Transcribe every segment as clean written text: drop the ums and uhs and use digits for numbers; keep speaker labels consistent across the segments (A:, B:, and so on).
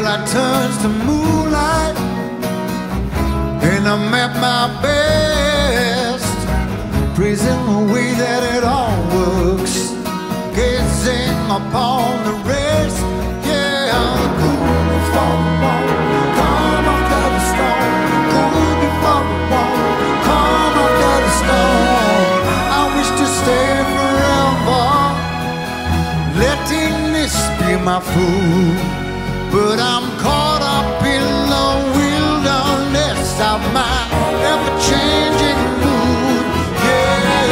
A: Daylight turns to moonlight, and I'm at my best, praising the way that it all works, gazing upon the rest. Yeah, cool before the morning, calm after the storm. Cool before the morning, calm after the storm. I wish to stay forever, letting this be my food, but I'm caught up in the wilderness of my ever-changing mood. Yeah.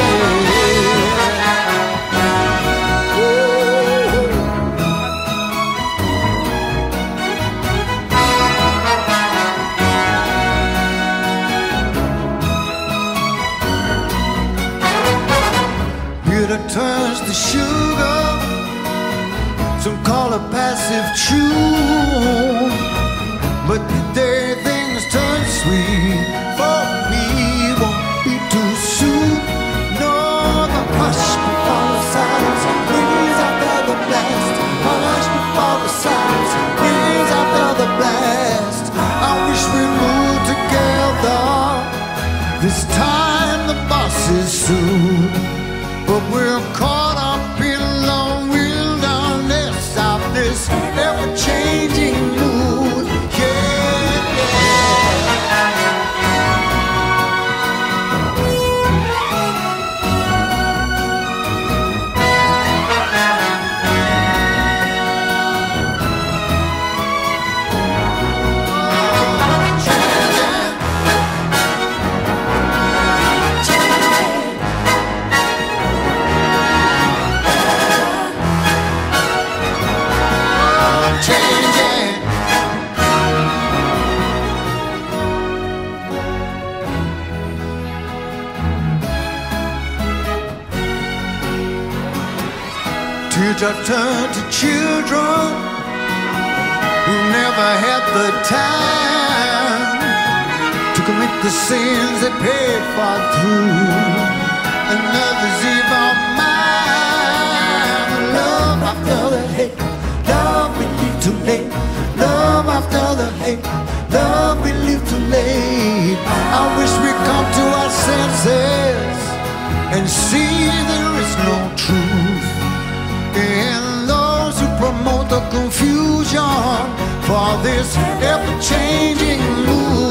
A: Bitter turns to sugar, some call it passive chew, but the day things turn sweet for me won't be too soon. No, the hush before the silence rings after the blast. Hush before the silence rings after the blast. I wish we moved together. This time the boss is soon, but we're caught up in the wilderness of this ever-changing mood. Yeah, teardrops turn to children who never had the time to commit the sins they paid for through another's evil mind. Love after the hate, love we leave too late. Love after the hate, love we leave too late. I wish we come to our senses and see there is no truth in those who promote the confusion for this ever-changing mood.